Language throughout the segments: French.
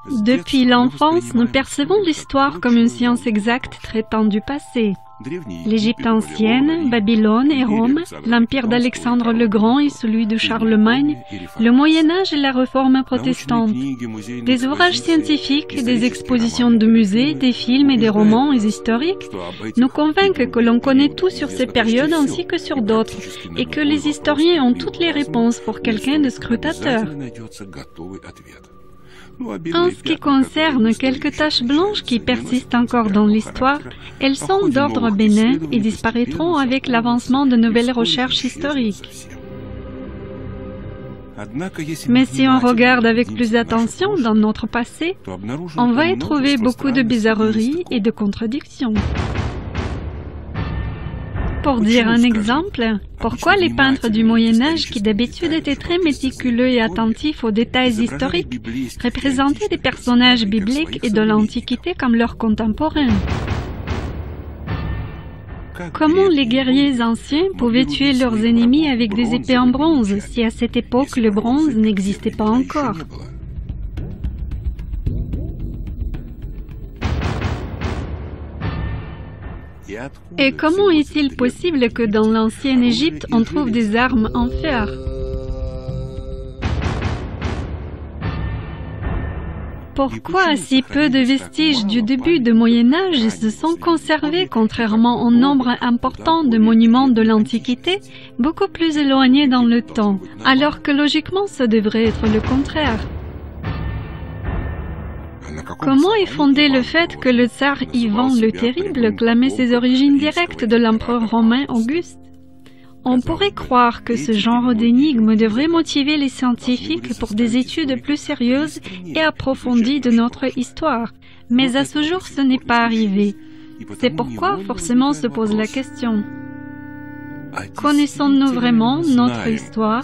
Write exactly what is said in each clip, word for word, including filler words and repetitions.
Depuis l'enfance, nous percevons l'histoire comme une science exacte traitant du passé. L'Égypte ancienne, Babylone et Rome, l'empire d'Alexandre le Grand et celui de Charlemagne, le Moyen-Âge et la Réforme protestante. Des ouvrages scientifiques, des expositions de musées, des films et des romans historiques nous convainquent que l'on connaît tout sur ces périodes ainsi que sur d'autres, et que les historiens ont toutes les réponses pour quelqu'un de scrutateur. En ce qui concerne quelques taches blanches qui persistent encore dans l'histoire, elles sont d'ordre bénin et disparaîtront avec l'avancement de nouvelles recherches historiques. Mais si on regarde avec plus d'attention dans notre passé, on va y trouver beaucoup de bizarreries et de contradictions. Pour dire un exemple, pourquoi les peintres du Moyen-Âge, qui d'habitude étaient très méticuleux et attentifs aux détails historiques, représentaient des personnages bibliques et de l'Antiquité comme leurs contemporains? Comment les guerriers anciens pouvaient tuer leurs ennemis avec des épées en bronze, si à cette époque le bronze n'existait pas encore? Et comment est-il possible que dans l'ancienne Égypte, on trouve des armes en fer? Pourquoi si peu de vestiges du début du Moyen-Âge se sont conservés contrairement au nombre important de monuments de l'Antiquité, beaucoup plus éloignés dans le temps, alors que logiquement ça devrait être le contraire? Comment est fondé le fait que le tsar Ivan le Terrible clamait ses origines directes de l'empereur romain Auguste? On pourrait croire que ce genre d'énigme devrait motiver les scientifiques pour des études plus sérieuses et approfondies de notre histoire, mais à ce jour ce n'est pas arrivé. C'est pourquoi forcément se pose la question. Connaissons-nous vraiment notre histoire?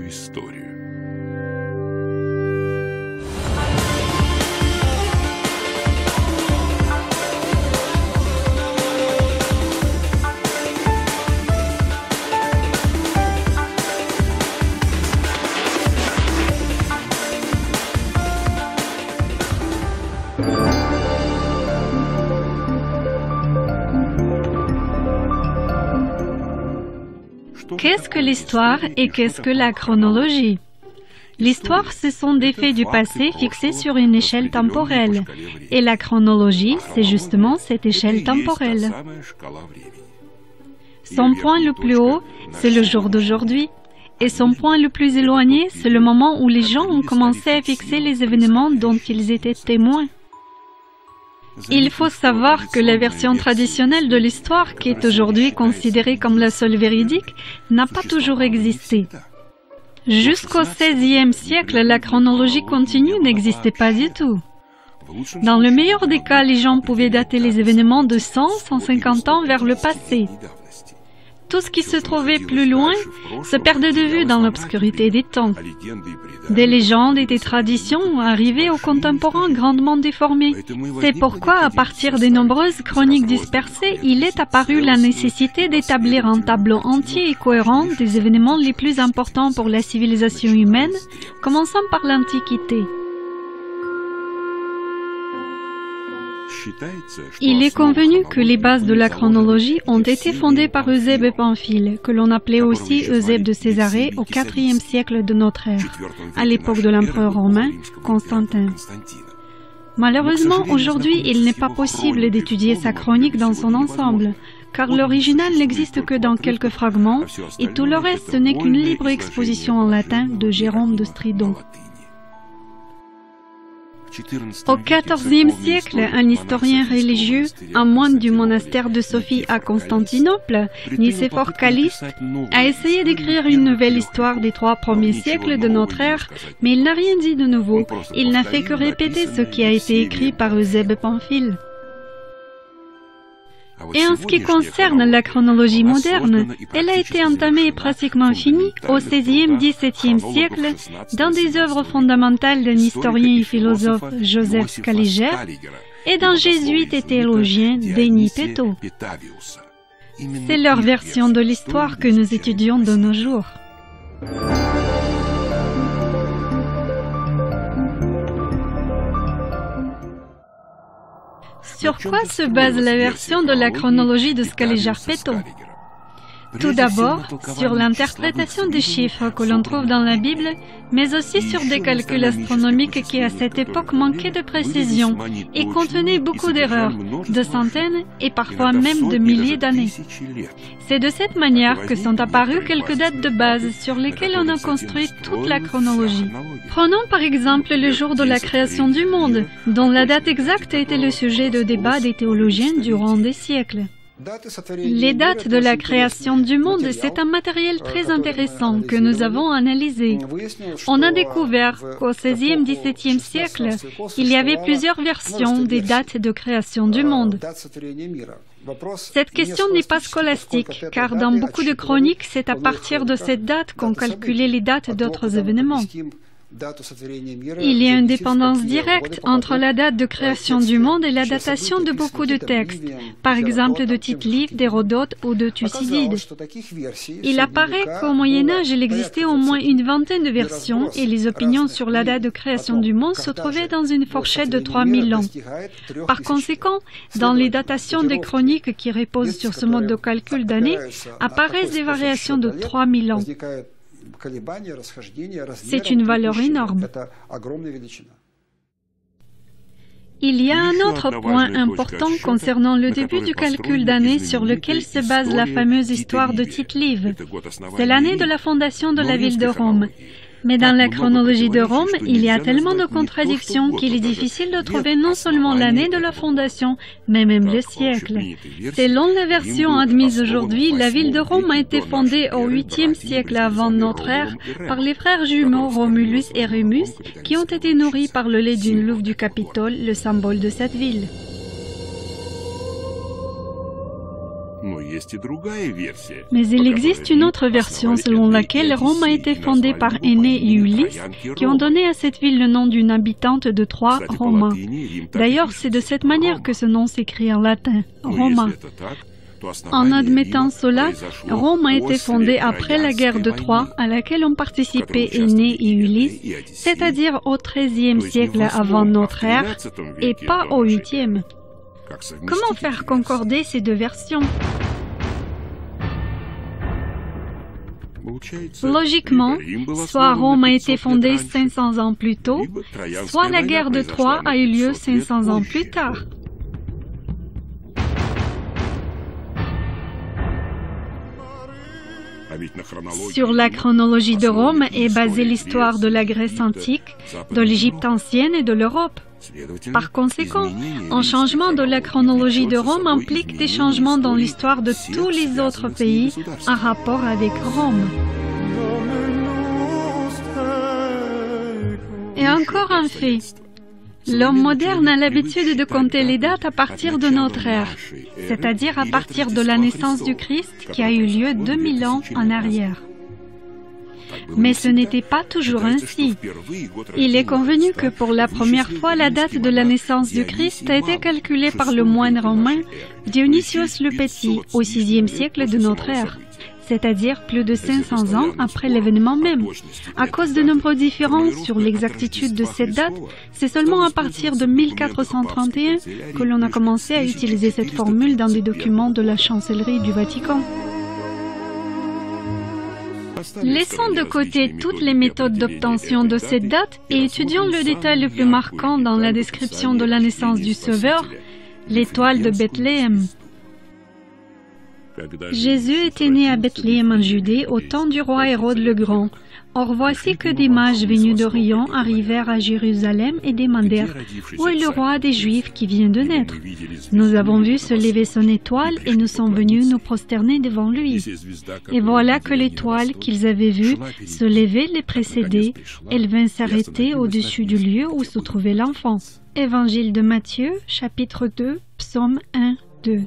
Qu'est-ce que l'histoire et qu'est-ce que la chronologie? L'histoire, ce sont des faits du passé fixés sur une échelle temporelle, et la chronologie, c'est justement cette échelle temporelle. Son point le plus haut, c'est le jour d'aujourd'hui, et son point le plus éloigné, c'est le moment où les gens ont commencé à fixer les événements dont ils étaient témoins. Il faut savoir que la version traditionnelle de l'histoire, qui est aujourd'hui considérée comme la seule véridique, n'a pas toujours existé. Jusqu'au seizième siècle, la chronologie continue n'existait pas du tout. Dans le meilleur des cas, les gens pouvaient dater les événements de cent à cent cinquante ans vers le passé. Tout ce qui se trouvait plus loin se perdait de vue dans l'obscurité des temps. Des légendes et des traditions arrivaient aux contemporains grandement déformées. C'est pourquoi, à partir des nombreuses chroniques dispersées, il est apparu la nécessité d'établir un tableau entier et cohérent des événements les plus importants pour la civilisation humaine, commençant par l'Antiquité. Il est convenu que les bases de la chronologie ont été fondées par Eusèbe Pamphile, que l'on appelait aussi Eusèbe de Césarée au quatrième siècle de notre ère, à l'époque de l'empereur romain Constantin. Malheureusement, aujourd'hui, il n'est pas possible d'étudier sa chronique dans son ensemble, car l'original n'existe que dans quelques fragments, et tout le reste ce n'est qu'une libre exposition en latin de Jérôme de Stridon. Au quatorzième siècle, un historien religieux, un moine du monastère de Sophie à Constantinople, Nicéphore Calliste, a essayé d'écrire une nouvelle histoire des trois premiers siècles de notre ère, mais il n'a rien dit de nouveau. Il n'a fait que répéter ce qui a été écrit par Eusèbe Pamphile. Et en ce qui concerne la chronologie moderne, elle a été entamée et pratiquement finie au seizième à dix-septième siècle dans des œuvres fondamentales d'un historien et philosophe Joseph Scaliger et d'un jésuite et théologien Denis Peto. C'est leur version de l'histoire que nous étudions de nos jours. sur quoi se base la version de la chronologie de Scaligera-Petto? Tout d'abord, sur l'interprétation des chiffres que l'on trouve dans la Bible, mais aussi sur des calculs astronomiques qui à cette époque manquaient de précision et contenaient beaucoup d'erreurs, de centaines et parfois même de milliers d'années. C'est de cette manière que sont apparues quelques dates de base sur lesquelles on a construit toute la chronologie. Prenons par exemple le jour de la création du monde, dont la date exacte a été le sujet de débats des théologiens durant des siècles. Les dates de la création du monde, c'est un matériel très intéressant que nous avons analysé. On a découvert qu'au seizième dix-septième siècle, il y avait plusieurs versions des dates de création du monde. Cette question n'est pas scolastique, car dans beaucoup de chroniques, c'est à partir de cette date qu'on calculait les dates d'autres événements. Il y a une dépendance directe entre la date de création du monde et la datation de beaucoup de textes, par exemple de Tite-Live, d'Hérodote ou de Thucydide. Il apparaît qu'au Moyen-Âge, il existait au moins une vingtaine de versions et les opinions sur la date de création du monde se trouvaient dans une fourchette de trois mille ans. Par conséquent, dans les datations des chroniques qui reposent sur ce mode de calcul d'années, apparaissent des variations de trois mille ans. C'est une valeur énorme. Il y a un autre point important concernant le début du calcul d'année sur lequel se base la fameuse histoire de Tite-Live. C'est l'année de la fondation de la ville de Rome. Mais dans la chronologie de Rome, il y a tellement de contradictions qu'il est difficile de trouver non seulement l'année de la fondation, mais même le siècle. Selon la version admise aujourd'hui, la ville de Rome a été fondée au huitième siècle avant notre ère par les frères jumeaux Romulus et Rémus, qui ont été nourris par le lait d'une louve du Capitole, le symbole de cette ville. Mais il existe une autre version selon laquelle Rome a été fondée par Énée et Ulysse, qui ont donné à cette ville le nom d'une habitante de Troie, Roma. D'ailleurs, c'est de cette manière que ce nom s'écrit en latin, Roma. En admettant cela, Rome a été fondée après la guerre de Troie, à laquelle ont participé Énée et Ulysse, c'est-à-dire au treizième siècle avant notre ère, et pas au huitième. Comment faire concorder ces deux versions? Logiquement, soit Rome a été fondée cinq cents ans plus tôt, soit la guerre de Troie a eu lieu cinq cents ans plus tard. Sur la chronologie de Rome est basée l'histoire de la Grèce antique, de l'Égypte ancienne et de l'Europe. Par conséquent, un changement de la chronologie de Rome implique des changements dans l'histoire de tous les autres pays en rapport avec Rome. Et encore un fait. L'homme moderne a l'habitude de compter les dates à partir de notre ère, c'est-à-dire à partir de la naissance du Christ qui a eu lieu deux mille ans en arrière. Mais ce n'était pas toujours ainsi. Il est convenu que pour la première fois, la date de la naissance du Christ a été calculée par le moine romain Dionysios le Petit au sixième siècle de notre ère, c'est-à-dire plus de cinq cents ans après l'événement même. À cause de nombreuses différences sur l'exactitude de cette date, c'est seulement à partir de mille quatre cent trente et un que l'on a commencé à utiliser cette formule dans des documents de la chancellerie du Vatican. Laissons de côté toutes les méthodes d'obtention de cette date et étudions le détail le plus marquant dans la description de la naissance du Sauveur, l'étoile de Bethléem. Jésus était né à Bethléem en Judée au temps du roi Hérode le Grand. Or voici que des mages venus d'Orient arrivèrent à Jérusalem et demandèrent « Où est le roi des Juifs qui vient de naître ?» Nous avons vu se lever son étoile et nous sommes venus nous prosterner devant lui. Et voilà que l'étoile qu'ils avaient vue se lever les précédait. Elle vint s'arrêter au-dessus du lieu où se trouvait l'enfant. Évangile de Matthieu, chapitre deux, psaume un, deux.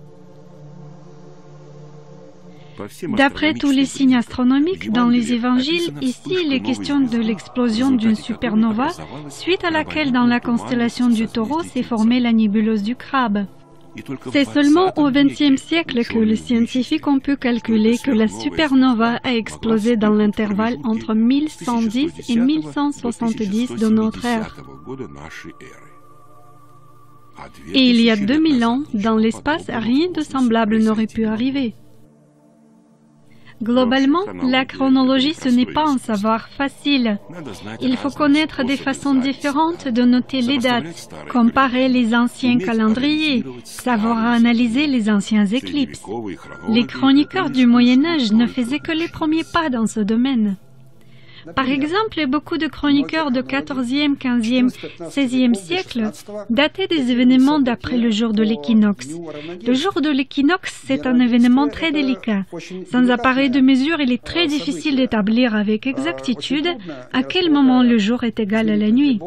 D'après tous les signes astronomiques dans les évangiles, ici il est question de l'explosion d'une supernova, suite à laquelle dans la constellation du Taureau s'est formée la nébuleuse du Crabe. C'est seulement au vingtième siècle que les scientifiques ont pu calculer que la supernova a explosé dans l'intervalle entre mille cent dix et mille cent soixante-dix de notre ère. Et il y a deux mille ans, dans l'espace, rien de semblable n'aurait pu arriver. Globalement, la chronologie, ce n'est pas un savoir facile. Il faut connaître des façons différentes de noter les dates, comparer les anciens calendriers, savoir analyser les anciens éclipses. Les chroniqueurs du Moyen-Âge ne faisaient que les premiers pas dans ce domaine. Par exemple, beaucoup de chroniqueurs du quatorzième, quinzième, seizième siècle dataient des événements d'après le jour de l'équinoxe. Le jour de l'équinoxe, c'est un événement très délicat. Sans appareil de mesure, il est très difficile d'établir avec exactitude à quel moment le jour est égal à la nuit.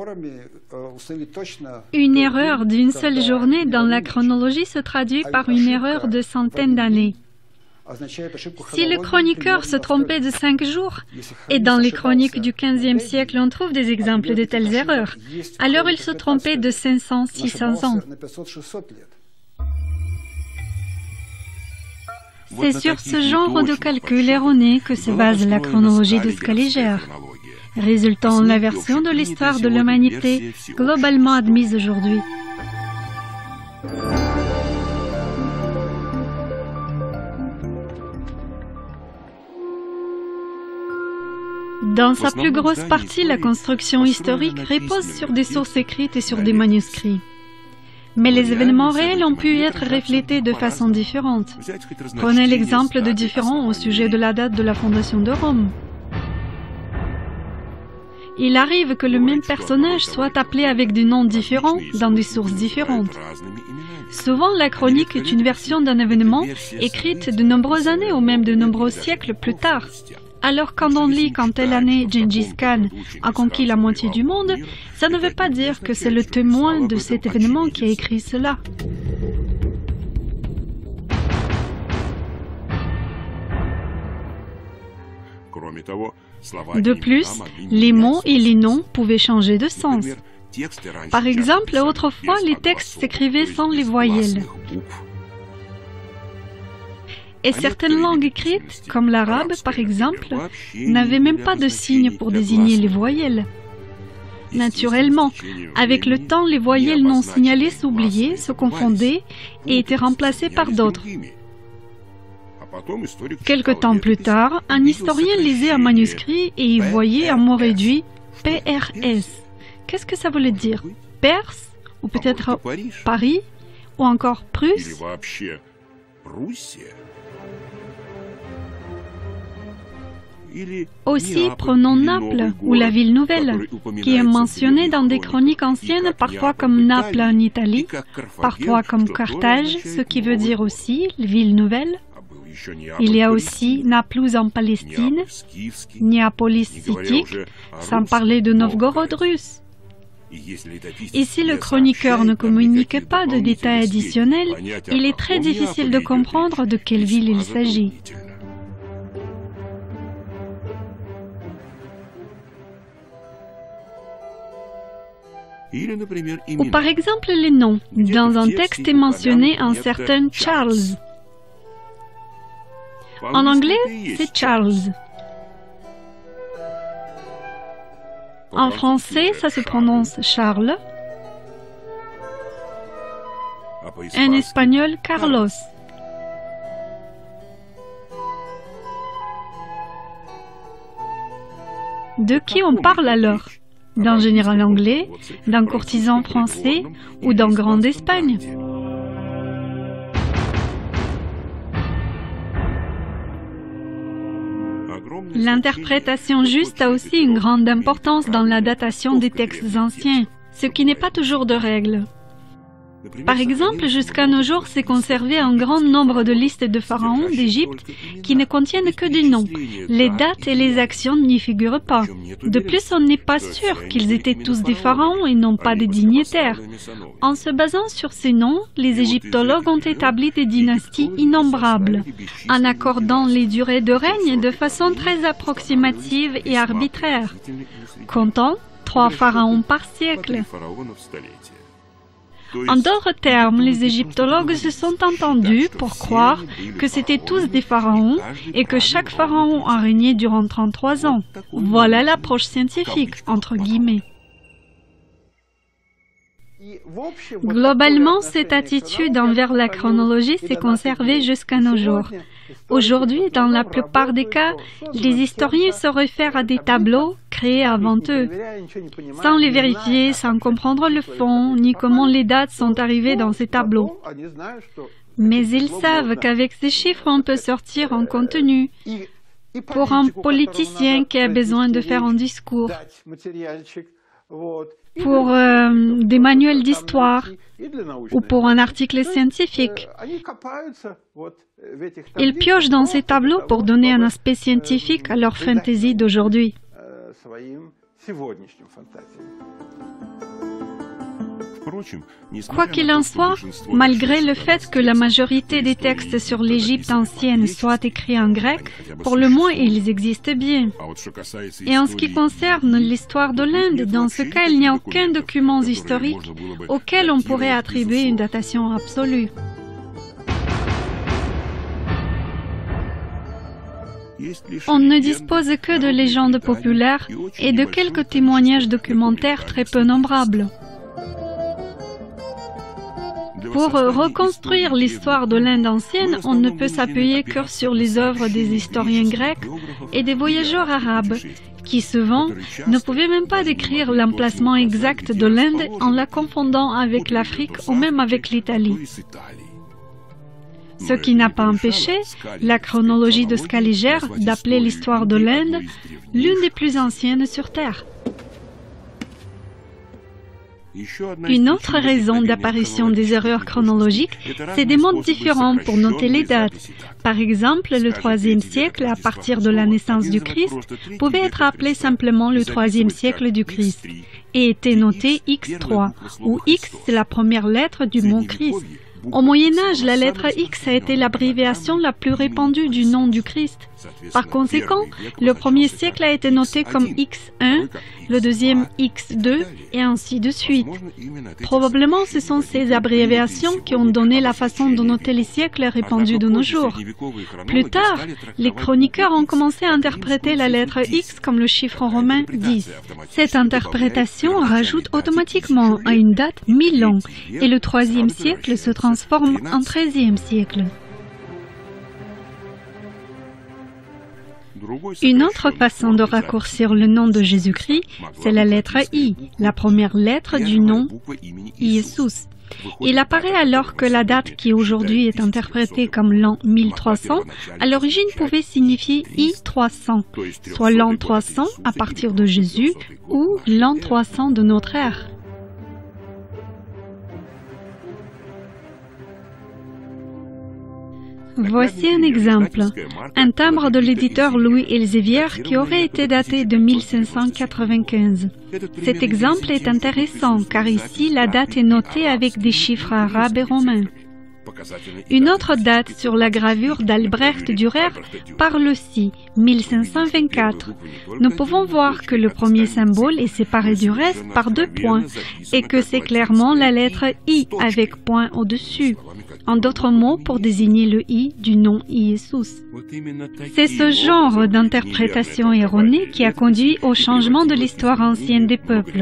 Une erreur d'une seule journée dans la chronologie se traduit par une erreur de centaines d'années. Si le chroniqueur se trompait de cinq jours, et dans les chroniques du quinzième siècle on trouve des exemples de telles erreurs, alors il se trompait de cinq cents, six cents ans. C'est sur ce genre de calcul erroné que se base la chronologie de Scaliger, résultant en la version de l'histoire de l'humanité globalement admise aujourd'hui. Dans sa plus grosse partie, la construction historique repose sur des sources écrites et sur des manuscrits. Mais les événements réels ont pu être reflétés de façon différente. Prenez l'exemple de différents au sujet de la date de la fondation de Rome. Il arrive que le même personnage soit appelé avec des noms différents dans des sources différentes. Souvent, la chronique est une version d'un événement écrite de nombreuses années ou même de nombreux siècles plus tard. Alors quand on lit qu'en telle année Gengis Khan a conquis la moitié du monde, ça ne veut pas dire que c'est le témoin de cet événement qui a écrit cela. De plus, les mots et les noms pouvaient changer de sens. Par exemple, autrefois, les textes s'écrivaient sans les voyelles. Et certaines langues écrites, comme l'arabe par exemple, n'avaient même pas de signes pour désigner les voyelles. Naturellement, avec le temps, les voyelles non signalées s'oubliaient, se confondaient et étaient remplacées par d'autres. Quelque temps plus tard, un historien lisait un manuscrit et y voyait un mot réduit P R S. Qu'est-ce que ça voulait dire? Perse? Ou peut-être Paris? Ou encore Prusse? Aussi, prenons Naples, ou la ville nouvelle, qui est mentionnée dans des chroniques anciennes, parfois comme Naples en Italie, parfois comme Carthage, ce qui veut dire aussi ville nouvelle. Il y a aussi Naplouse en Palestine, Néapolis scythique, sans parler de Novgorod russe. Et si le chroniqueur ne communique pas de détails additionnels, il est très difficile de comprendre de quelle ville il s'agit. Ou par exemple les noms. Dans un texte est mentionné un certain Charles. En anglais, c'est Charles. En français, ça se prononce Charles. En espagnol, Carlos. De qui on parle alors? D'un général anglais, d'un courtisan français ou d'un grand d'Espagne? L'interprétation juste a aussi une grande importance dans la datation des textes anciens, ce qui n'est pas toujours de règle. Par exemple, jusqu'à nos jours, s'est conservé un grand nombre de listes de pharaons d'Égypte qui ne contiennent que des noms. Les dates et les actions n'y figurent pas. De plus, on n'est pas sûr qu'ils étaient tous des pharaons et non pas des dignitaires. En se basant sur ces noms, les égyptologues ont établi des dynasties innombrables, en accordant les durées de règne de façon très approximative et arbitraire, comptant trois pharaons par siècle. En d'autres termes, les égyptologues se sont entendus pour croire que c'étaient tous des pharaons et que chaque pharaon a régné durant trente-trois ans. Voilà l'approche scientifique, entre guillemets. Globalement, cette attitude envers la chronologie s'est conservée jusqu'à nos jours. Aujourd'hui, dans la plupart des cas, les historiens se réfèrent à des tableaux créés avant eux, sans les vérifier, sans comprendre le fond, ni comment les dates sont arrivées dans ces tableaux. Mais ils savent qu'avec ces chiffres, on peut sortir un contenu pour un politicien qui a besoin de faire un discours, pour euh, des manuels d'histoire ou pour un article scientifique. Ils piochent dans ces tableaux pour donner un aspect scientifique à leur fantaisie d'aujourd'hui. Quoi qu'il en soit, malgré le fait que la majorité des textes sur l'Égypte ancienne soient écrits en grec, pour le moins ils existent bien. Et en ce qui concerne l'histoire de l'Inde, dans ce cas, il n'y a aucun document historique auquel on pourrait attribuer une datation absolue. On ne dispose que de légendes populaires et de quelques témoignages documentaires très peu nombrables. Pour reconstruire l'histoire de l'Inde ancienne, on ne peut s'appuyer que sur les œuvres des historiens grecs et des voyageurs arabes, qui souvent ne pouvaient même pas décrire l'emplacement exact de l'Inde en la confondant avec l'Afrique ou même avec l'Italie. Ce qui n'a pas empêché la chronologie de Scaliger d'appeler l'histoire de l'Inde l'une des plus anciennes sur Terre. Une autre raison d'apparition des erreurs chronologiques, c'est des modes différents pour noter les dates. Par exemple, le troisième siècle, à partir de la naissance du Christ, pouvait être appelé simplement le troisième siècle du Christ et était noté X trois, où X c'est la première lettre du mot Christ. Au Moyen-Âge, la lettre X a été l'abréviation la plus répandue du nom du Christ. Par conséquent, le premier siècle a été noté comme X un, le deuxième X deux, et ainsi de suite. Probablement, ce sont ces abréviations qui ont donné la façon de noter les siècles répandus de nos jours. Plus tard, les chroniqueurs ont commencé à interpréter la lettre X comme le chiffre romain dix. Cette interprétation rajoute automatiquement à une date mille ans, et le troisième siècle se transforme en treizième siècle. Une autre façon de raccourcir le nom de Jésus-Christ, c'est la lettre I, la première lettre du nom Iesous. Il apparaît alors que la date qui aujourd'hui est interprétée comme l'an mille trois cents, à l'origine pouvait signifier I trois cents, soit l'an trois cents à partir de Jésus ou l'an trois cents de notre ère. Voici un exemple, un timbre de l'éditeur Louis Elsevier qui aurait été daté de mille cinq cent quatre-vingt-quinze. Cet exemple est intéressant car ici la date est notée avec des chiffres arabes et romains. Une autre date sur la gravure d'Albrecht Dürer parle aussi, mille cinq cent vingt-quatre. Nous pouvons voir que le premier symbole est séparé du reste par deux points et que c'est clairement la lettre I avec point au-dessus. En d'autres mots, pour désigner le I du nom Iesous. C'est ce genre d'interprétation erronée qui a conduit au changement de l'histoire ancienne des peuples.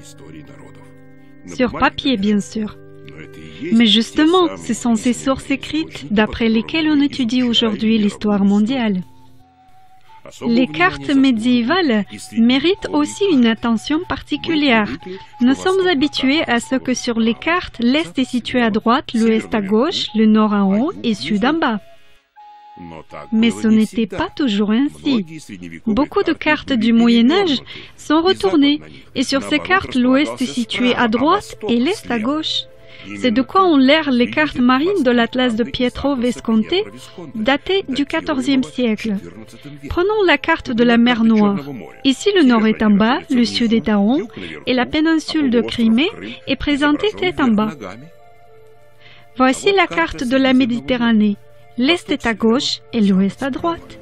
Sur papier, bien sûr. Mais justement, ce sont ces sources écrites d'après lesquelles on étudie aujourd'hui l'histoire mondiale. Les cartes médiévales méritent aussi une attention particulière. Nous sommes habitués à ce que sur les cartes, l'Est est situé à droite, l'Ouest à gauche, le Nord en haut et Sud en bas. Mais ce n'était pas toujours ainsi. Beaucoup de cartes du Moyen-Âge sont retournées et sur ces cartes, l'Ouest est situé à droite et l'Est à gauche. C'est de quoi ont l'air les cartes marines de l'Atlas de Pietro Visconti, datées du quatorzième siècle. Prenons la carte de la mer Noire. Ici, le nord est en bas, le sud est en haut, et la péninsule de Crimée est présentée tête en bas. Voici la carte de la Méditerranée. L'est est à gauche et l'ouest à droite.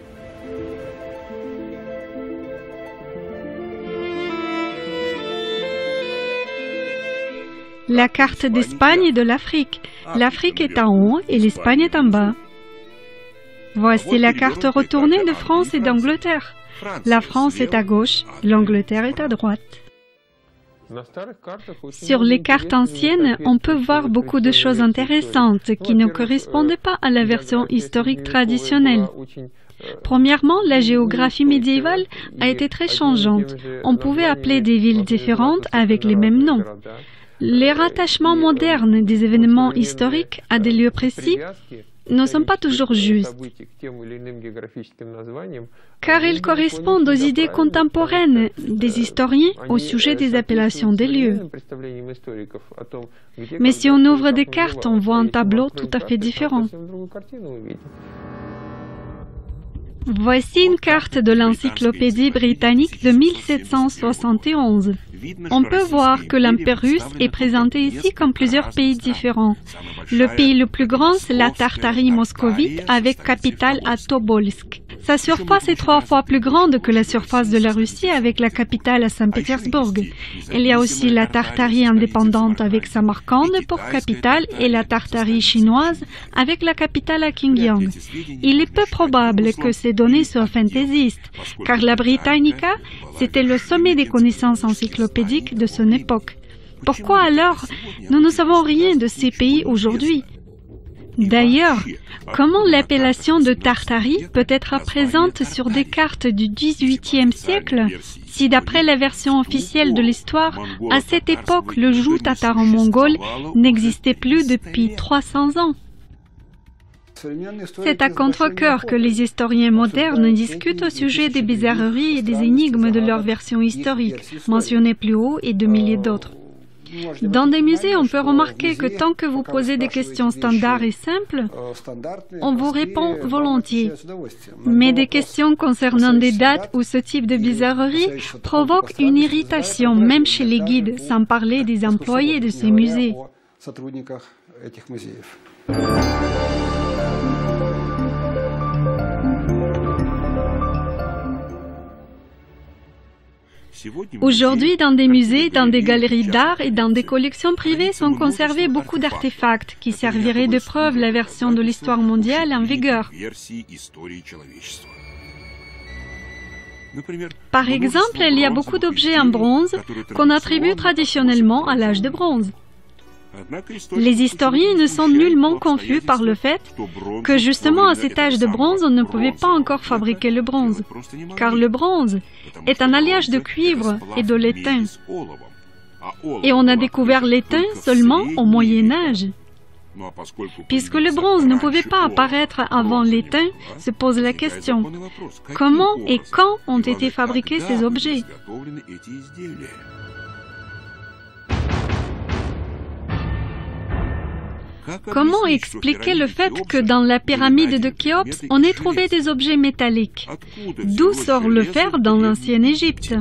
La carte d'Espagne et de l'Afrique. L'Afrique est en haut et l'Espagne est en bas. Voici la carte retournée de France et d'Angleterre. La France est à gauche, l'Angleterre est à droite. Sur les cartes anciennes, on peut voir beaucoup de choses intéressantes qui ne correspondent pas à la version historique traditionnelle. Premièrement, la géographie médiévale a été très changeante. On pouvait appeler des villes différentes avec les mêmes noms. Les rattachements modernes des événements historiques à des lieux précis ne sont pas toujours justes, car ils correspondent aux idées contemporaines des historiens au sujet des appellations des lieux. Mais si on ouvre des cartes, on voit un tableau tout à fait différent. Voici une carte de l'Encyclopédie britannique de mille sept cent soixante et onze. On peut voir que l'Empire russe est présenté ici comme plusieurs pays différents. Le pays le plus grand, c'est la Tartarie moscovite avec capitale à Tobolsk. Sa surface est trois fois plus grande que la surface de la Russie avec la capitale à Saint-Pétersbourg. Il y a aussi la Tartarie indépendante avec Samarcande pour capitale et la Tartarie chinoise avec la capitale à Qingyang. Il est peu probable que ces données soient fantaisistes, car la Britannica, c'était le sommet des connaissances encyclopédiques de son époque. Pourquoi alors nous ne savons rien de ces pays aujourd'hui? D'ailleurs, comment l'appellation de Tartarie peut être présente sur des cartes du dix-huitième siècle si, d'après la version officielle de l'histoire, à cette époque, le joug tataro-mongol n'existait plus depuis trois cents ans? C'est à contre-cœur que les historiens modernes discutent au sujet des bizarreries et des énigmes de leur version historique, mentionnées plus haut, et de milliers d'autres. Dans des musées, on peut remarquer que tant que vous posez des questions standards et simples, on vous répond volontiers. Mais des questions concernant des dates ou ce type de bizarreries provoquent une irritation, même chez les guides, sans parler des employés de ces musées. Aujourd'hui, dans des musées, dans des galeries d'art et dans des collections privées sont conservés beaucoup d'artefacts qui serviraient de preuve la version de l'histoire mondiale en vigueur. Par exemple, il y a beaucoup d'objets en bronze qu'on attribue traditionnellement à l'âge de bronze. Les historiens ne sont nullement confus par le fait que justement à cet âge de bronze, on ne pouvait pas encore fabriquer le bronze, car le bronze est un alliage de cuivre et de l'étain. Et on a découvert l'étain seulement au Moyen Âge. Puisque le bronze ne pouvait pas apparaître avant l'étain, se pose la question, comment et quand ont été fabriqués ces objets? Comment expliquer le fait que dans la pyramide de Khéops, on ait trouvé des objets métalliques? D'où sort le fer dans l'ancienne Égypte?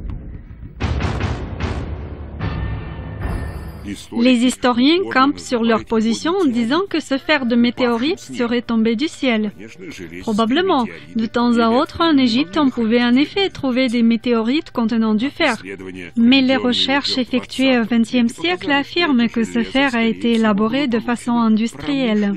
Les historiens campent sur leur position en disant que ce fer de météorite serait tombé du ciel. Probablement, de temps à autre en Égypte, on pouvait en effet trouver des météorites contenant du fer. Mais les recherches effectuées au vingtième siècle affirment que ce fer a été élaboré de façon industrielle.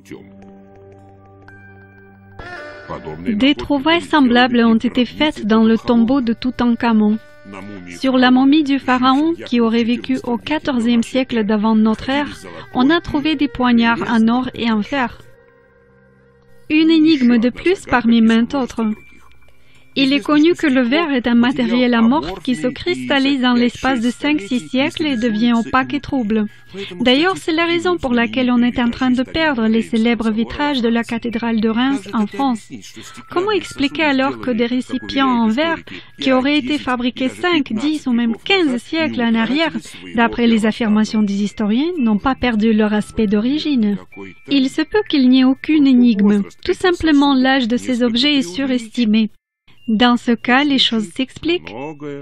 Des trouvailles semblables ont été faites dans le tombeau de Toutankhamon. Sur la momie du pharaon, qui aurait vécu au quatorzième siècle d'avant notre ère, on a trouvé des poignards en or et en fer. Une énigme de plus parmi maintes autres. Il est connu que le verre est un matériel amorphe qui se cristallise en l'espace de cinq six siècles et devient opaque et trouble. D'ailleurs, c'est la raison pour laquelle on est en train de perdre les célèbres vitrages de la cathédrale de Reims en France. Comment expliquer alors que des récipients en verre qui auraient été fabriqués cinq, dix ou même quinze siècles en arrière, d'après les affirmations des historiens, n'ont pas perdu leur aspect d'origine? Il se peut qu'il n'y ait aucune énigme. Tout simplement, l'âge de ces objets est surestimé. Dans ce cas, les choses s'expliquent.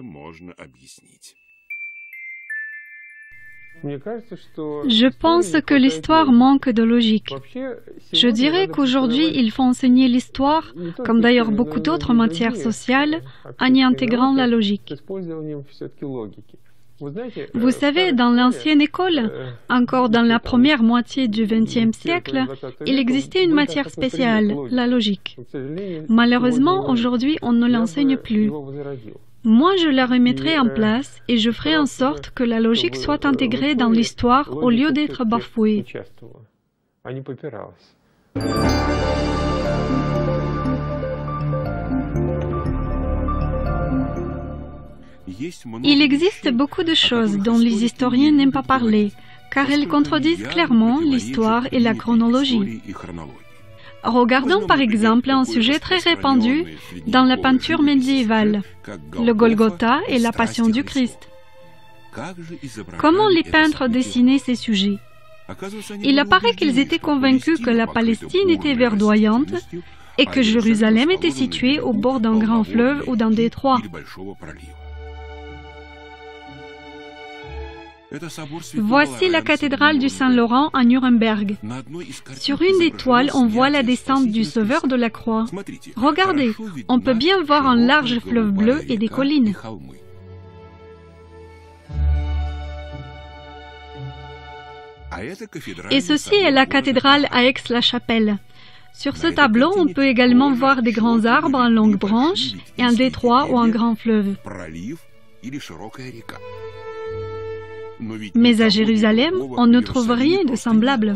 Je pense que l'histoire manque de logique. Je dirais qu'aujourd'hui, il faut enseigner l'histoire, comme d'ailleurs beaucoup d'autres matières sociales, en y intégrant la logique. Vous savez, dans l'ancienne école, encore dans la première moitié du vingtième siècle, il existait une matière spéciale, la logique. Malheureusement, aujourd'hui, on ne l'enseigne plus. Moi, je la remettrai en place et je ferai en sorte que la logique soit intégrée dans l'histoire au lieu d'être bafouée. Il existe beaucoup de choses dont les historiens n'aiment pas parler, car elles contredisent clairement l'histoire et la chronologie. Regardons par exemple un sujet très répandu dans la peinture médiévale, le Golgotha et la Passion du Christ. Comment les peintres dessinaient ces sujets? Il apparaît qu'ils étaient convaincus que la Palestine était verdoyante et que Jérusalem était située au bord d'un grand fleuve ou d'un détroit. Voici la cathédrale du Saint-Laurent à Nuremberg. Sur une des toiles, on voit la descente du Sauveur de la croix. Regardez, on peut bien voir un large fleuve bleu et des collines. Et ceci est la cathédrale à Aix-la-Chapelle. Sur ce tableau, on peut également voir des grands arbres en longues branches et un détroit ou un grand fleuve. Mais à Jérusalem, on ne trouve rien de semblable.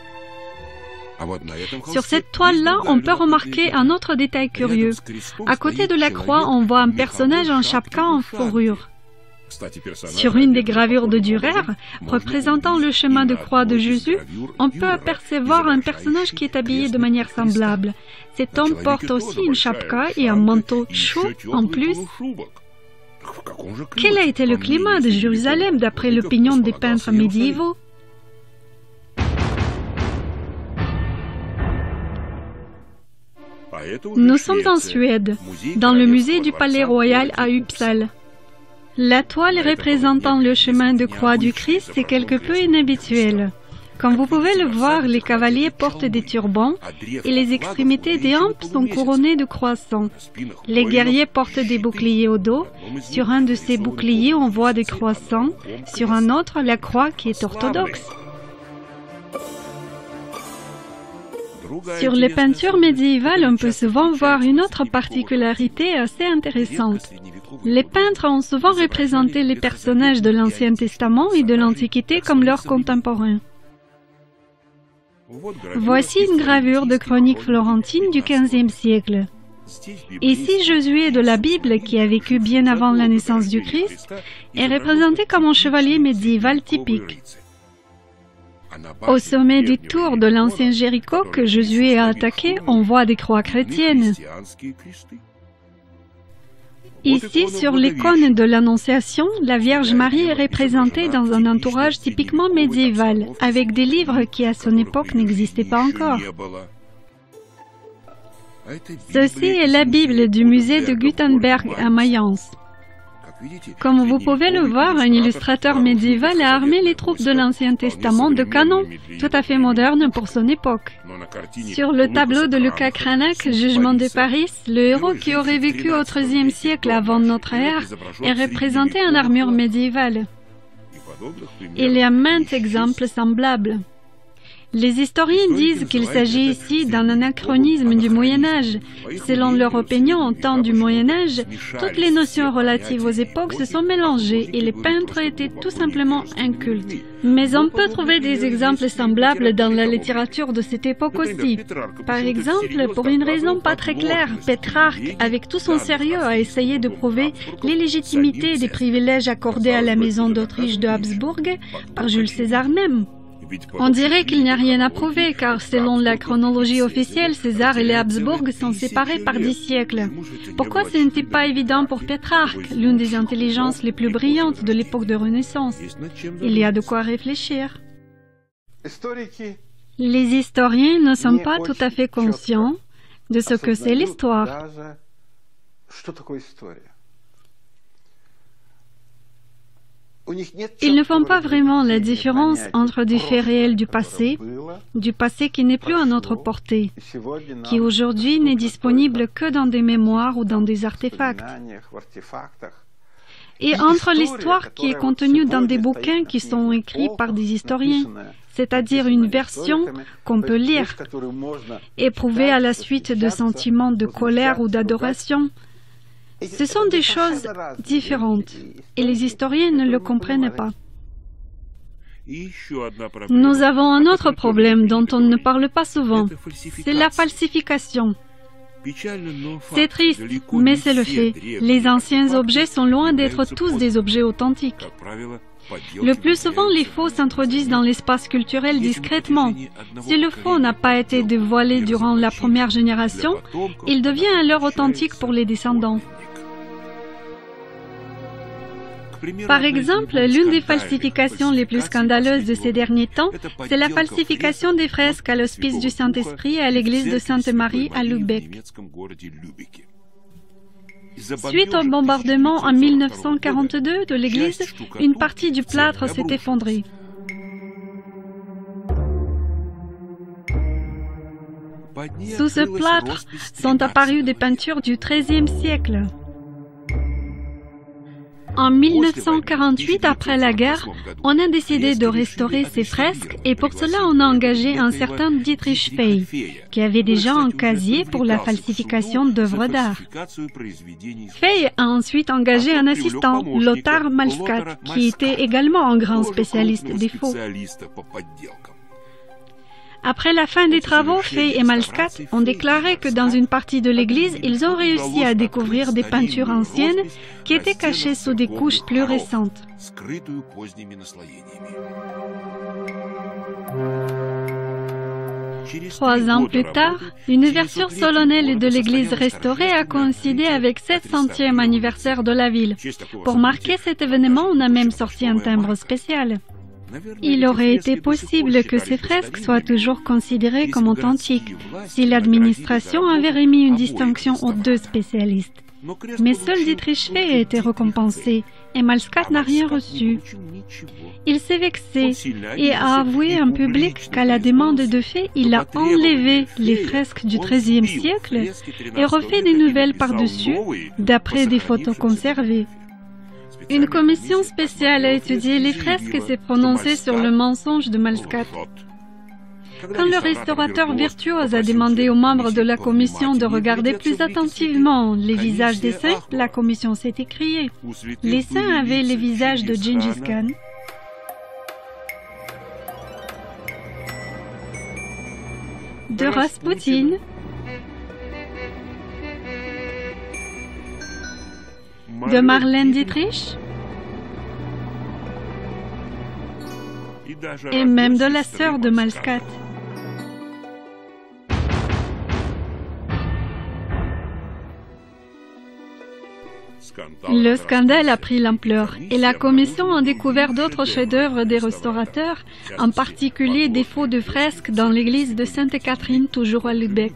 Sur cette toile-là, on peut remarquer un autre détail curieux. À côté de la croix, on voit un personnage en chapka en fourrure. Sur une des gravures de Dürer, représentant le chemin de croix de Jésus, on peut apercevoir un personnage qui est habillé de manière semblable. Cet homme porte aussi une chapka et un manteau chaud en plus. Quel a été le climat de Jérusalem d'après l'opinion des peintres médiévaux? Nous sommes en Suède, dans le musée du Palais Royal à Uppsala. La toile représentant le chemin de croix du Christ est quelque peu inhabituelle. Comme vous pouvez le voir, les cavaliers portent des turbans et les extrémités des hampes sont couronnées de croissants. Les guerriers portent des boucliers au dos. Sur un de ces boucliers, on voit des croissants. Sur un autre, la croix qui est orthodoxe. Sur les peintures médiévales, on peut souvent voir une autre particularité assez intéressante. Les peintres ont souvent représenté les personnages de l'Ancien Testament et de l'Antiquité comme leurs contemporains. Voici une gravure de chronique florentine du quinzième siècle. Ici, Josué de la Bible, qui a vécu bien avant la naissance du Christ, est représenté comme un chevalier médiéval typique. Au sommet du tour de l'ancien Jéricho que Josué a attaqué, on voit des croix chrétiennes. Ici, sur l'icône de l'Annonciation, la Vierge Marie est représentée dans un entourage typiquement médiéval, avec des livres qui à son époque n'existaient pas encore. Ceci est la Bible du musée de Gutenberg à Mayence. Comme vous pouvez le voir, un illustrateur médiéval a armé les troupes de l'Ancien Testament de canons, tout à fait modernes pour son époque. Sur le tableau de Lucas Cranach, Jugement de Paris, le héros qui aurait vécu au treizième siècle avant notre ère est représenté en armure médiévale. Il y a maints exemples semblables. Les historiens disent qu'il s'agit ici d'un anachronisme du Moyen-Âge. Selon leur opinion, au temps du Moyen-Âge, toutes les notions relatives aux époques se sont mélangées et les peintres étaient tout simplement incultes. Mais on peut trouver des exemples semblables dans la littérature de cette époque aussi. Par exemple, pour une raison pas très claire, Pétrarque, avec tout son sérieux, a essayé de prouver l'illégitimité des privilèges accordés à la maison d'Autriche de Habsbourg par Jules César même. On dirait qu'il n'y a rien à prouver, car selon la chronologie officielle, César et les Habsbourg sont séparés par dix siècles. Pourquoi ce n'était pas évident pour Pétrarque, l'une des intelligences les plus brillantes de l'époque de Renaissance? Il y a de quoi réfléchir. Les historiens ne sont pas tout à fait conscients de ce que c'est l'histoire. Ils ne font pas vraiment la différence entre des faits réels du passé, du passé qui n'est plus à notre portée, qui aujourd'hui n'est disponible que dans des mémoires ou dans des artefacts, et entre l'histoire qui est contenue dans des bouquins qui sont écrits par des historiens, c'est-à-dire une version qu'on peut lire, éprouvée à la suite de sentiments de colère ou d'adoration, Ce sont des choses différentes et les historiens ne le comprennent pas. Nous avons un autre problème dont on ne parle pas souvent, c'est la falsification. C'est triste, mais c'est le fait. Les anciens objets sont loin d'être tous des objets authentiques. Le plus souvent, les faux s'introduisent dans l'espace culturel discrètement. Si le faux n'a pas été dévoilé durant la première génération, il devient alors authentique pour les descendants. Par exemple, l'une des falsifications les plus scandaleuses de ces derniers temps, c'est la falsification des fresques à l'Hospice du Saint-Esprit à l'église de Sainte-Marie à Lübeck. Suite au bombardement en mille neuf cent quarante-deux de l'église, une partie du plâtre s'est effondrée. Sous ce plâtre sont apparues des peintures du treizième siècle. En mille neuf cent quarante-huit, après la guerre, on a décidé de restaurer ces fresques et pour cela on a engagé un certain Dietrich Fey, qui avait déjà un casier pour la falsification d'œuvres d'art. Fey a ensuite engagé un assistant, Lothar Malskat, qui était également un grand spécialiste des faux. Après la fin des travaux, Fey et Malskat ont déclaré que dans une partie de l'église, ils ont réussi à découvrir des peintures anciennes qui étaient cachées sous des couches plus récentes. Trois ans plus tard, une ouverture solennelle de l'église restaurée a coïncidé avec le sept centième anniversaire de la ville. Pour marquer cet événement, on a même sorti un timbre spécial. Il aurait été possible que ces fresques soient toujours considérées comme authentiques si l'administration avait remis une distinction aux deux spécialistes. Mais seul Dietrich Fey a été récompensé et Malskat n'a rien reçu. Il s'est vexé et a avoué en public qu'à la demande de Fey, il a enlevé les fresques du treizième siècle et refait des nouvelles par-dessus, d'après des photos conservées. Une commission spéciale a étudié les fresques et s'est prononcée sur le mensonge de Malskat. Quand le restaurateur virtuose a demandé aux membres de la commission de regarder plus attentivement les visages des saints, la commission s'est écriée. Les saints avaient les visages de Gengis Khan, de Raspoutine, de Marlène Dietrich et même de la sœur de Malskat. Le scandale a pris l'ampleur et la commission a découvert d'autres chefs-d'œuvre des restaurateurs, en particulier des faux de fresques dans l'église de Sainte-Catherine, toujours à Lübeck.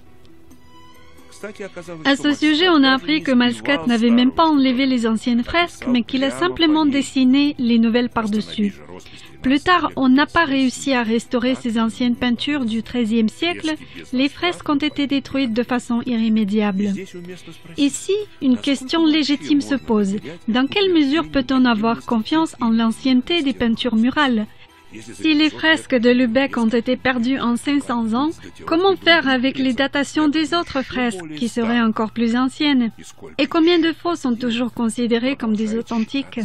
À ce sujet, on a appris que Malskat n'avait même pas enlevé les anciennes fresques, mais qu'il a simplement dessiné les nouvelles par-dessus. Plus tard, on n'a pas réussi à restaurer ces anciennes peintures du treizième siècle. Les fresques ont été détruites de façon irrémédiable. Ici, une question légitime se pose. Dans quelle mesure peut-on avoir confiance en l'ancienneté des peintures murales ? Si les fresques de Lübeck ont été perdues en cinq cents ans, comment faire avec les datations des autres fresques qui seraient encore plus anciennes? Et combien de faux sont toujours considérés comme des authentiques?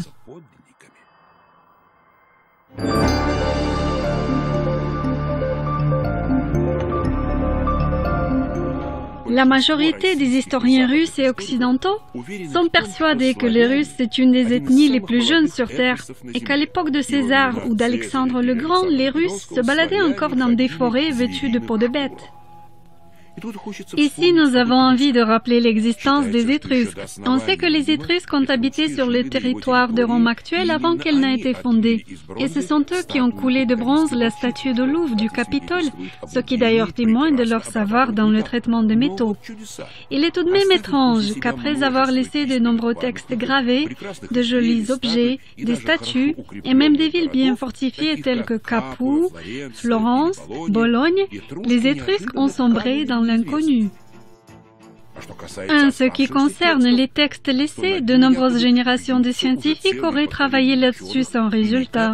La majorité des historiens russes et occidentaux sont persuadés que les Russes c'est une des ethnies les plus jeunes sur Terre et qu'à l'époque de César ou d'Alexandre le Grand, les Russes se baladaient encore dans des forêts vêtues de peaux de bêtes. Ici, nous avons envie de rappeler l'existence des Étrusques. On sait que les Étrusques ont habité sur le territoire de Rome actuel avant qu'elle n'ait été fondée. Et ce sont eux qui ont coulé de bronze la statue de Louvre du Capitole, ce qui d'ailleurs témoigne de leur savoir dans le traitement des métaux. Il est tout de même étrange qu'après avoir laissé de nombreux textes gravés, de jolis objets, des statues et même des villes bien fortifiées telles que Capoue, Florence, Bologne, les Étrusques ont sombré dans l'inconnu. En ce qui concerne les textes laissés, de nombreuses générations de scientifiques auraient travaillé là-dessus sans résultat.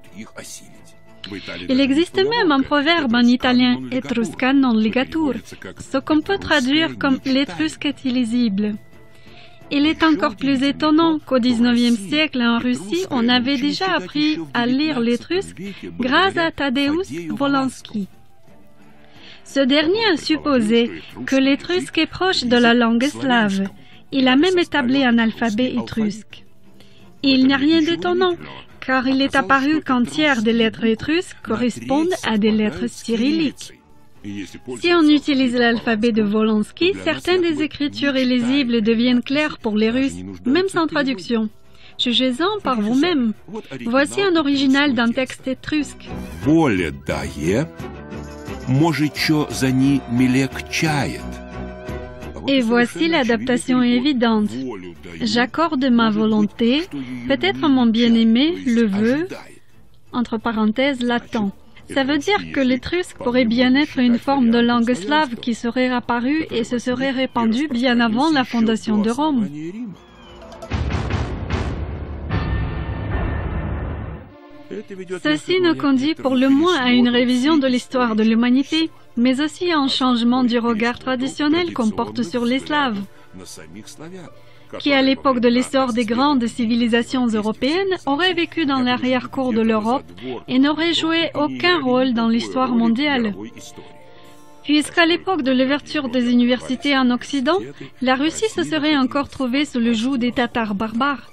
Il existe même un proverbe en italien « Etrusca non ligatur », ce qu'on peut traduire comme « l'étrusque est illisible ». Il est encore plus étonnant qu'au dix-neuvième siècle en Russie, on avait déjà appris à lire l'étrusque grâce à Tadeusz Wolski. Ce dernier a supposé que l'étrusque est proche de la langue slave. Il a même établi un alphabet étrusque. Il n'y a rien d'étonnant, car il est apparu qu'un tiers des lettres étrusques correspondent à des lettres cyrilliques. Si on utilise l'alphabet de Wolski, certaines des écritures illisibles deviennent claires pour les Russes, même sans traduction. Jugez-en par vous-même. Voici un original d'un texte étrusque. Et voici l'adaptation évidente. J'accorde ma volonté, peut-être mon bien-aimé le veut, entre parenthèses, l'attend. Ça veut dire que l'étrusque pourrait bien être une forme de langue slave qui serait apparue et se serait répandue bien avant la fondation de Rome. Ceci nous conduit pour le moins à une révision de l'histoire de l'humanité, mais aussi à un changement du regard traditionnel qu'on porte sur les Slaves, qui, à l'époque de l'essor des grandes civilisations européennes, auraient vécu dans l'arrière-cour de l'Europe et n'auraient joué aucun rôle dans l'histoire mondiale. Puisqu'à l'époque de l'ouverture des universités en Occident, la Russie se serait encore trouvée sous le joug des Tatars barbares.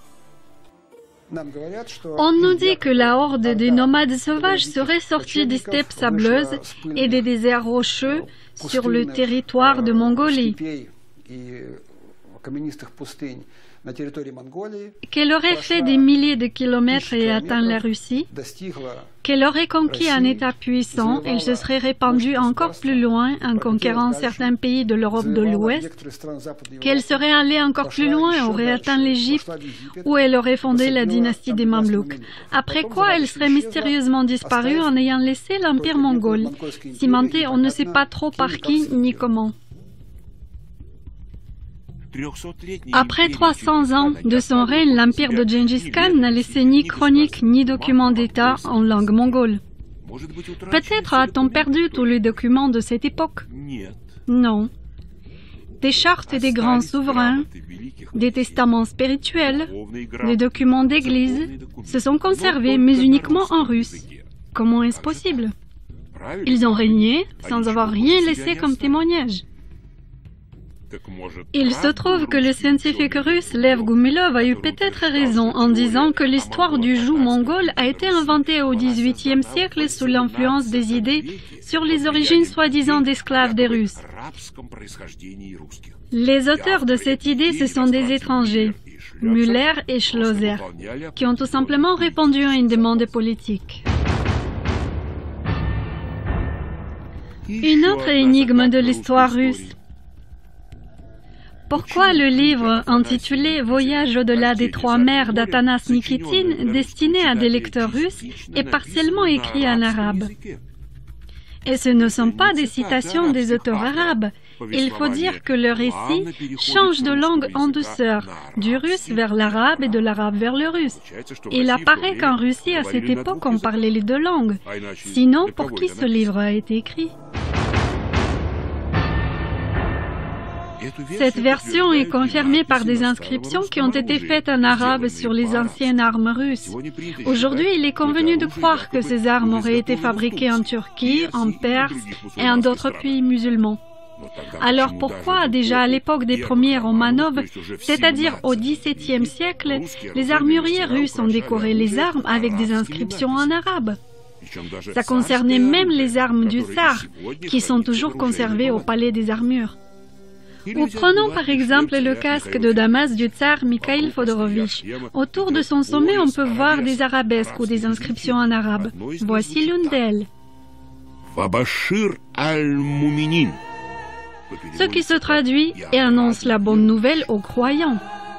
On nous dit que la horde des nomades sauvages serait sortie des steppes sableuses et des déserts rocheux sur le territoire de Mongolie, qu'elle aurait fait des milliers de kilomètres et atteint la Russie, qu'elle aurait conquis un État puissant, elle se serait répandue encore plus loin en conquérant certains pays de l'Europe de l'Ouest, qu'elle serait allée encore plus loin et aurait atteint l'Égypte, où elle aurait fondé la dynastie des Mamelouks. Après quoi, elle serait mystérieusement disparue en ayant laissé l'Empire mongol, cimenté on ne sait pas trop par qui ni comment. Après trois cents ans de son règne, l'empire de Gengis Khan n'a laissé ni chronique ni document d'État en langue mongole. Peut-être a-t-on perdu tous les documents de cette époque? Non. Des chartes des grands souverains, des testaments spirituels, des documents d'église se sont conservés, mais uniquement en russe. Comment est-ce possible? Ils ont régné sans avoir rien laissé comme témoignage. Il se trouve que le scientifique russe Lev Gumilov a eu peut-être raison en disant que l'histoire du joug mongol a été inventée au dix-huitième siècle sous l'influence des idées sur les origines soi-disant d'esclaves des Russes. Les auteurs de cette idée, ce sont des étrangers, Müller et Schlosser, qui ont tout simplement répondu à une demande politique. Une autre énigme de l'histoire russe. Pourquoi le livre intitulé « Voyage au-delà des trois mers » d'Atanas Nikitin, destiné à des lecteurs russes, est partiellement écrit en arabe? Et ce ne sont pas des citations des auteurs arabes. Il faut dire que le récit change de langue en douceur, du russe vers l'arabe et de l'arabe vers le russe. Il apparaît qu'en Russie, à cette époque, on parlait les deux langues. Sinon, pour qui ce livre a été écrit? Cette version est confirmée par des inscriptions qui ont été faites en arabe sur les anciennes armes russes. Aujourd'hui, il est convenu de croire que ces armes auraient été fabriquées en Turquie, en Perse et en d'autres pays musulmans. Alors pourquoi, déjà à l'époque des premiers Romanov, c'est-à-dire au dix-septième siècle, les armuriers russes ont décoré les armes avec des inscriptions en arabe? Ça concernait même les armes du tsar, qui sont toujours conservées au palais des armures. Ou prenons par exemple le casque de Damas du tsar Mikhail Fodorovitch. Autour de son sommet, on peut voir des arabesques ou des inscriptions en arabe. Voici l'une d'elles. Ce qui se traduit et annonce la bonne nouvelle aux croyants.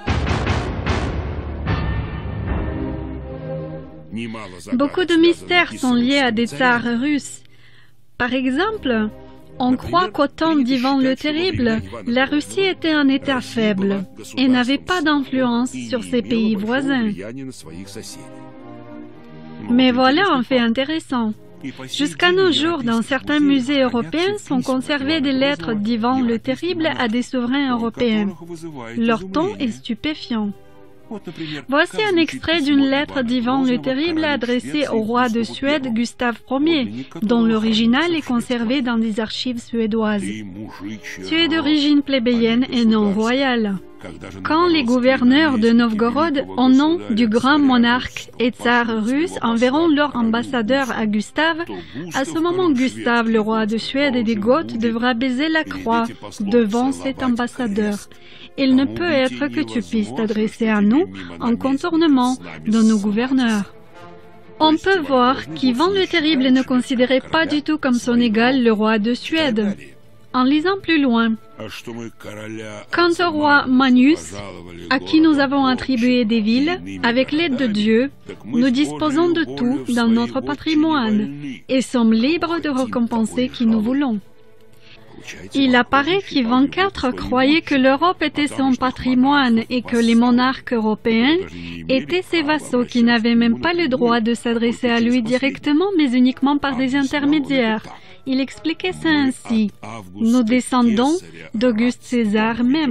Beaucoup de mystères sont liés à des tsars russes. Par exemple, on croit qu'au temps d'Ivan le Terrible, la Russie était un État faible et n'avait pas d'influence sur ses pays voisins. Mais voilà un fait intéressant. Jusqu'à nos jours, dans certains musées européens sont conservées des lettres d'Ivan le Terrible à des souverains européens. Leur ton est stupéfiant. Voici un extrait d'une lettre d'Ivan le Terrible adressée au roi de Suède Gustave Ier, dont l'original est conservé dans des archives suédoises. Tu es d'origine plébéienne et non royale. Quand les gouverneurs de Novgorod, au nom du grand monarque et tsar russe, enverront leur ambassadeur à Gustave, à ce moment Gustave, le roi de Suède et des Goths, devra baiser la croix devant cet ambassadeur. Il ne peut être que tu puisses t'adresser à nous en contournement de nos gouverneurs. On peut voir qu'Ivan le Terrible ne considérait pas du tout comme son égal le roi de Suède. En lisant plus loin, quant au roi Magnus, à qui nous avons attribué des villes, avec l'aide de Dieu, nous disposons de tout dans notre patrimoine et sommes libres de récompenser qui nous voulons. Il apparaît qu'Ivan quatre croyait que l'Europe était son patrimoine et que les monarques européens étaient ses vassaux qui n'avaient même pas le droit de s'adresser à lui directement, mais uniquement par des intermédiaires. Il expliquait ça ainsi: « Nous descendons d'Auguste César même. »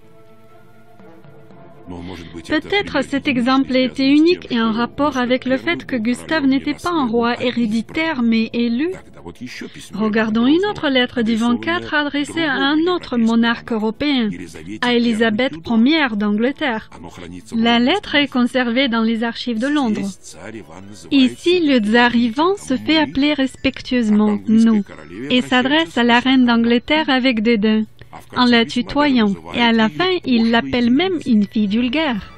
Peut-être cet exemple était unique et en rapport avec le fait que Gustave n'était pas un roi héréditaire mais élu. Regardons une autre lettre d'Ivan quatre adressée à un autre monarque européen, à Élisabeth première d'Angleterre. La lettre est conservée dans les archives de Londres. Ici, le tsar Ivan se fait appeler respectueusement « nous » et s'adresse à la reine d'Angleterre avec dédain, en la tutoyant, et à la fin, il l'appelle même une fille vulgaire.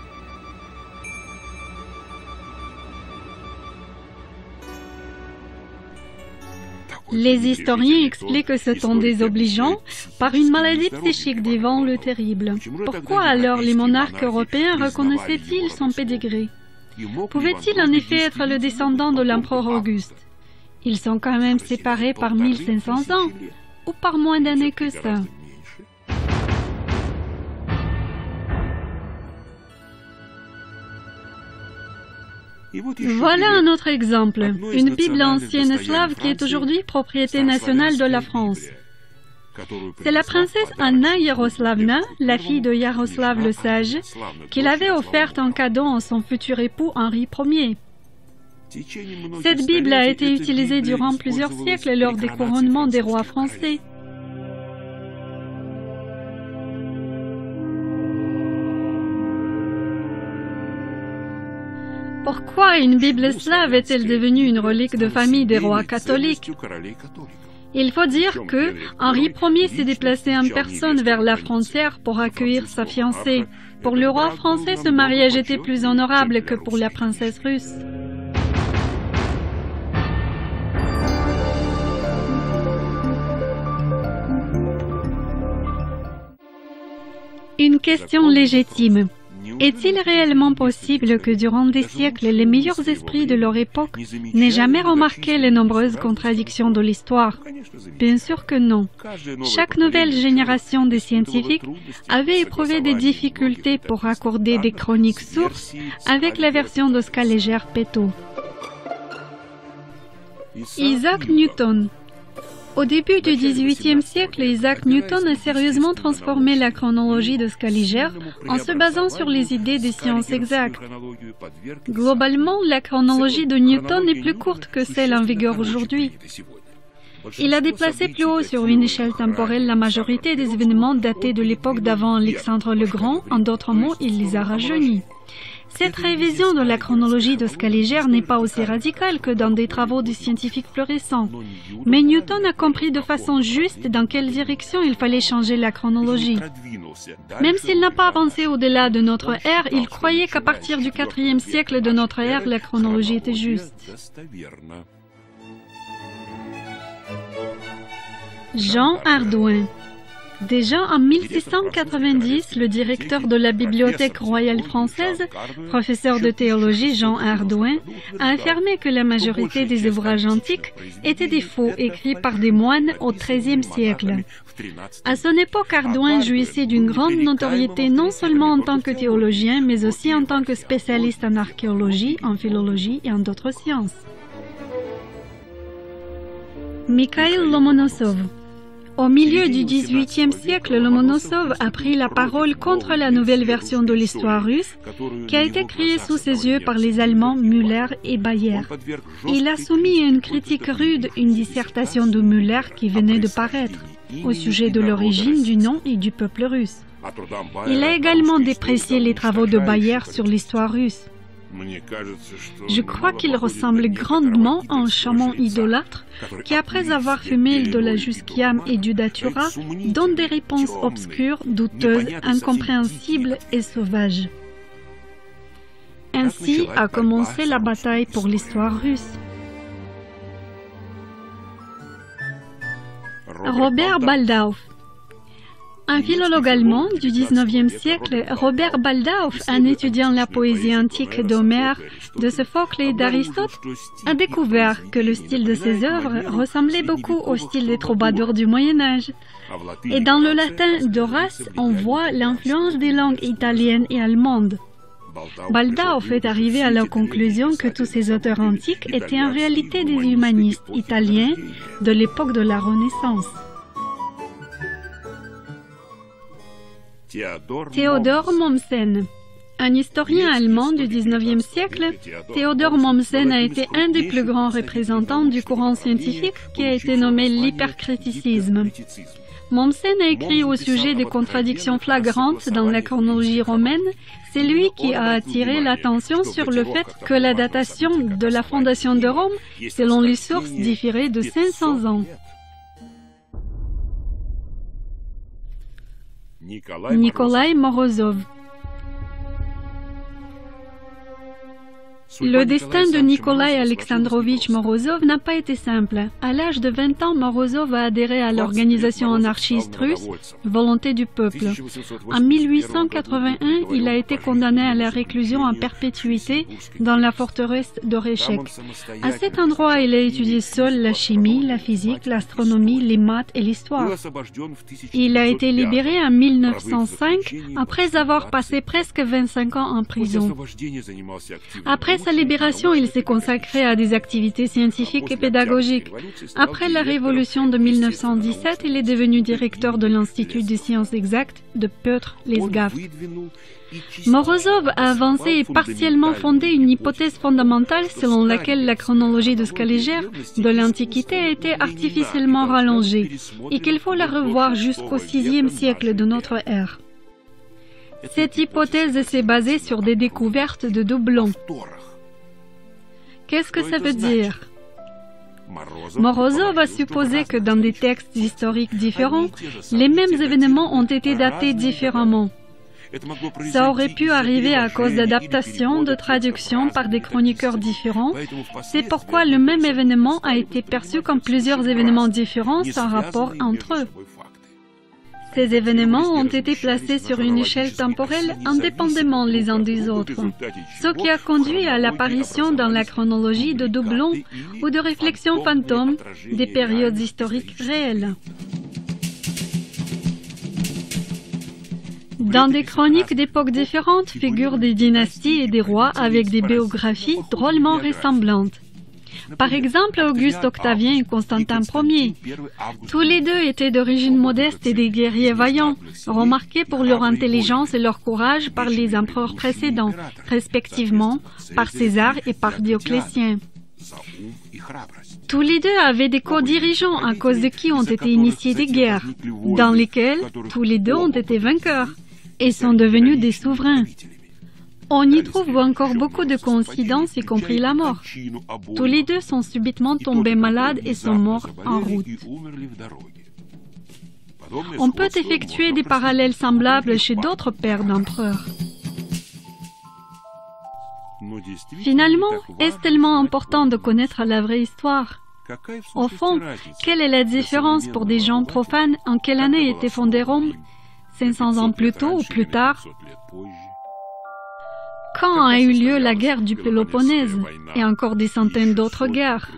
Les historiens expliquent ce ton désobligeant par une maladie psychique d'Ivan le Terrible. Pourquoi alors les monarques européens reconnaissaient-ils son pédigré? Pouvait-il en effet être le descendant de l'empereur Auguste? Ils sont quand même séparés par mille cinq cents ans, ou par moins d'années que ça. Voilà un autre exemple, une Bible ancienne slave qui est aujourd'hui propriété nationale de la France. C'est la princesse Anna Yaroslavna, la fille de Yaroslav le Sage, qui l'avait offerte en cadeau à son futur époux Henri Ier. Cette Bible a été utilisée durant plusieurs siècles lors des couronnements des rois français. Pourquoi une Bible slave est-elle devenue une relique de famille des rois catholiques? Il faut dire que Henri Ier s'est déplacé en personne vers la frontière pour accueillir sa fiancée. Pour le roi français, ce mariage était plus honorable que pour la princesse russe. Une question légitime. Est-il réellement possible que durant des siècles, les meilleurs esprits de leur époque n'aient jamais remarqué les nombreuses contradictions de l'histoire? Bien sûr que non. Chaque nouvelle génération de scientifiques avait éprouvé des difficultés pour accorder des chroniques sources avec la version de Scaliger-Peto. Isaac Newton. Au début du dix-huitième siècle, Isaac Newton a sérieusement transformé la chronologie de Scaliger en se basant sur les idées des sciences exactes. Globalement, la chronologie de Newton est plus courte que celle en vigueur aujourd'hui. Il a déplacé plus haut sur une échelle temporelle la majorité des événements datés de l'époque d'avant Alexandre le Grand, en d'autres mots, il les a rajeunis. Cette révision de la chronologie de Scaliger n'est pas aussi radicale que dans des travaux de scientifiques plus récents. Mais Newton a compris de façon juste dans quelle direction il fallait changer la chronologie. Même s'il n'a pas avancé au-delà de notre ère, il croyait qu'à partir du quatrième siècle de notre ère, la chronologie était juste. Jean Hardouin. Déjà en mille six cent quatre-vingt-dix, le directeur de la Bibliothèque royale française, professeur de théologie Jean Hardouin, a affirmé que la majorité des ouvrages antiques étaient des faux écrits par des moines au treizième siècle. À son époque, Hardouin jouissait d'une grande notoriété non seulement en tant que théologien, mais aussi en tant que spécialiste en archéologie, en philologie et en d'autres sciences. Mikhail Lomonosov. Au milieu du dix-huitième siècle, Lomonosov a pris la parole contre la nouvelle version de l'histoire russe qui a été créée sous ses yeux par les Allemands Müller et Bayer. Il a soumis à une critique rude une dissertation de Müller qui venait de paraître au sujet de l'origine du nom et du peuple russe. Il a également déprécié les travaux de Bayer sur l'histoire russe. Je crois qu'il ressemble grandement à un chaman idolâtre qui, après avoir fumé de la jusquiame et du datura, donne des réponses obscures, douteuses, incompréhensibles et sauvages. Ainsi a commencé la bataille pour l'histoire russe. Robert Baldauf. Un philologue allemand du dix-neuvième siècle, Robert Baldauf, en étudiant la poésie antique d'Homère, de Sophocle et d'Aristote, a découvert que le style de ses œuvres ressemblait beaucoup au style des troubadours du Moyen-Âge. Et dans le latin d'Horace, on voit l'influence des langues italiennes et allemandes. Baldauf est arrivé à la conclusion que tous ces auteurs antiques étaient en réalité des humanistes italiens de l'époque de la Renaissance. Theodor Mommsen. Un historien allemand du dix-neuvième siècle, Theodor Mommsen a été un des plus grands représentants du courant scientifique qui a été nommé l'hypercriticisme. Mommsen a écrit au sujet des contradictions flagrantes dans la chronologie romaine. C'est lui qui a attiré l'attention sur le fait que la datation de la fondation de Rome, selon les sources, différait de cinq cents ans. Nikolai Morozov. Le destin de Nikolai Alexandrovitch Morozov n'a pas été simple. À l'âge de vingt ans, Morozov a adhéré à l'organisation anarchiste russe Volonté du peuple. En mille huit cent quatre-vingt-un, il a été condamné à la réclusion en perpétuité dans la forteresse d'Oreshek. À cet endroit, il a étudié seul la chimie, la physique, l'astronomie, les maths et l'histoire. Il a été libéré en mille neuf cent cinq après avoir passé presque vingt-cinq ans en prison. Après sa libération, il s'est consacré à des activités scientifiques et pédagogiques. Après la révolution de mille neuf cent dix-sept, il est devenu directeur de l'Institut des sciences exactes de Piotr-Lesgaft. Morozov a avancé et partiellement fondé une hypothèse fondamentale selon laquelle la chronologie de Scaliger de l'Antiquité a été artificiellement rallongée et qu'il faut la revoir jusqu'au sixième siècle de notre ère. Cette hypothèse s'est basée sur des découvertes de doublons. Qu'est-ce que ça veut dire? Morozov a supposé que dans des textes historiques différents, les mêmes événements ont été datés différemment. Ça aurait pu arriver à cause d'adaptations, de traductions par des chroniqueurs différents. C'est pourquoi le même événement a été perçu comme plusieurs événements différents sans rapport entre eux. Ces événements ont été placés sur une échelle temporelle indépendamment les uns des autres, ce qui a conduit à l'apparition dans la chronologie de doublons ou de réflexions fantômes des périodes historiques réelles. Dans des chroniques d'époques différentes figurent des dynasties et des rois avec des biographies drôlement ressemblantes. Par exemple, Auguste Octavien et Constantin Ier. Tous les deux étaient d'origine modeste et des guerriers vaillants, remarqués pour leur intelligence et leur courage par les empereurs précédents, respectivement par César et par Dioclétien. Tous les deux avaient des co-dirigeants à cause de qui ont été initiées des guerres, dans lesquelles tous les deux ont été vainqueurs et sont devenus des souverains. On y trouve encore beaucoup de coïncidences, y compris la mort. Tous les deux sont subitement tombés malades et sont morts en route. On peut effectuer des parallèles semblables chez d'autres pères d'empereurs. Finalement, est-ce tellement important de connaître la vraie histoire? Au fond, quelle est la différence pour des gens profanes en quelle année était fondée Rome? cinq cents ans plus tôt ou plus tard? Quand a eu lieu la guerre du Péloponnèse et encore des centaines d'autres guerres?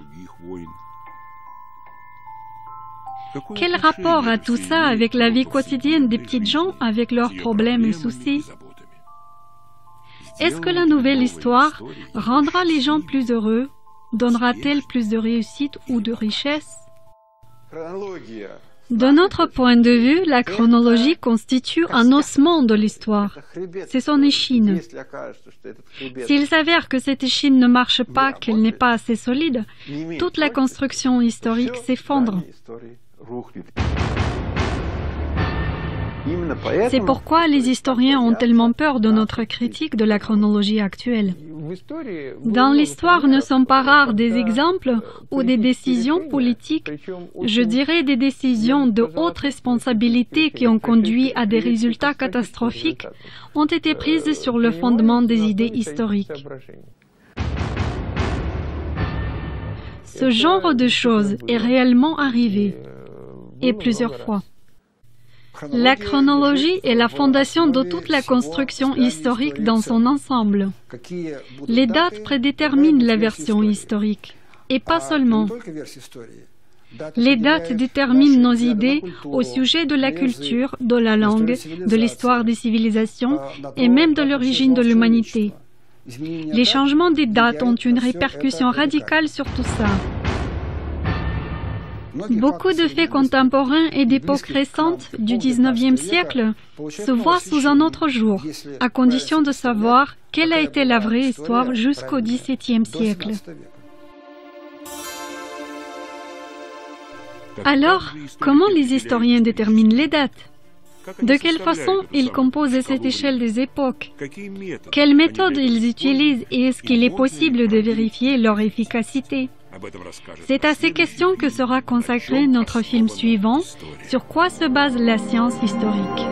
Quel rapport a tout ça avec la vie quotidienne des petites gens, avec leurs problèmes et soucis? Est-ce que la nouvelle histoire rendra les gens plus heureux? Donnera-t-elle plus de réussite ou de richesse? De notre point de vue, la chronologie constitue un ossement de l'histoire. C'est son échine. S'il s'avère que cette échine ne marche pas, qu'elle n'est pas assez solide, toute la construction historique s'effondre. C'est pourquoi les historiens ont tellement peur de notre critique de la chronologie actuelle. Dans l'histoire ne sont pas rares des exemples où des décisions politiques, je dirais des décisions de haute responsabilité qui ont conduit à des résultats catastrophiques, ont été prises sur le fondement des idées historiques. Ce genre de choses est réellement arrivé, et plusieurs fois. La chronologie est la fondation de toute la construction historique dans son ensemble. Les dates prédéterminent la version historique, et pas seulement. Les dates déterminent nos idées au sujet de la culture, de la langue, de l'histoire des civilisations et même de l'origine de l'humanité. Les changements des dates ont une répercussion radicale sur tout ça. Beaucoup de faits contemporains et d'époques récentes du dix-neuvième siècle se voient sous un autre jour, à condition de savoir quelle a été la vraie histoire jusqu'au dix-septième siècle. Alors, comment les historiens déterminent les dates? De quelle façon ils composent cette échelle des époques? Quelles méthodes ils utilisent et est-ce qu'il est possible de vérifier leur efficacité? C'est à ces questions que sera consacré notre film suivant, Sur quoi se base la science historique.